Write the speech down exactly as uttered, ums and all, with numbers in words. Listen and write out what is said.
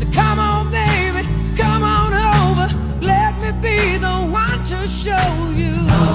So come on, baby, come on over. Let me be the one to show you.